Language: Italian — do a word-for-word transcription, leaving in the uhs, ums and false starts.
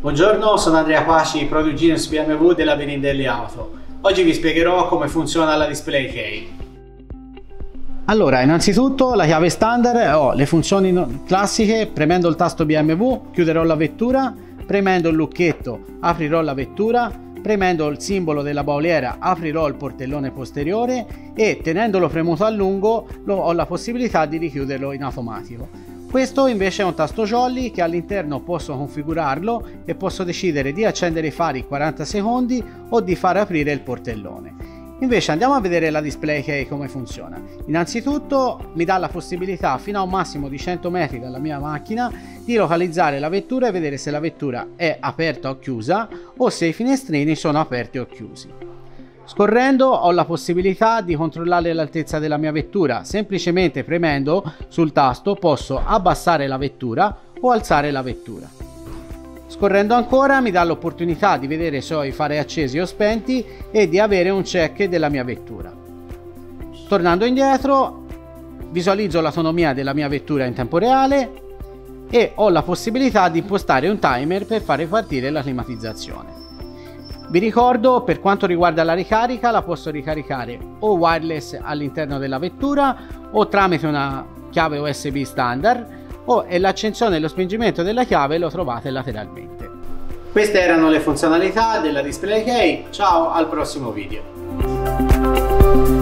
Buongiorno, sono Andrea Paci, Product Genius B M W della Vinindelli Auto. Oggi vi spiegherò come funziona la display key. Allora, innanzitutto la chiave standard ho le funzioni classiche: premendo il tasto B M W chiuderò la vettura, premendo il lucchetto aprirò la vettura, premendo il simbolo della bauliera aprirò il portellone posteriore e tenendolo premuto a lungo ho la possibilità di richiuderlo in automatico. Questo invece è un tasto jolly che all'interno posso configurarlo e posso decidere di accendere i fari quaranta secondi o di far aprire il portellone. Invece andiamo a vedere la display key come funziona. Innanzitutto mi dà la possibilità fino a un massimo di cento metri dalla mia macchina di localizzare la vettura e vedere se la vettura è aperta o chiusa o se i finestrini sono aperti o chiusi. Scorrendo ho la possibilità di controllare l'altezza della mia vettura. Semplicemente premendo sul tasto posso abbassare la vettura o alzare la vettura. Scorrendo ancora mi dà l'opportunità di vedere se ho i fari accesi o spenti e di avere un check della mia vettura. Tornando indietro visualizzo l'autonomia della mia vettura in tempo reale e ho la possibilità di impostare un timer per fare partire la climatizzazione. Vi ricordo, per quanto riguarda la ricarica, la posso ricaricare o wireless all'interno della vettura o tramite una chiave U S B standard, o e l'accensione e lo spingimento della chiave lo trovate lateralmente. Queste erano le funzionalità della display key. Ciao, al prossimo video.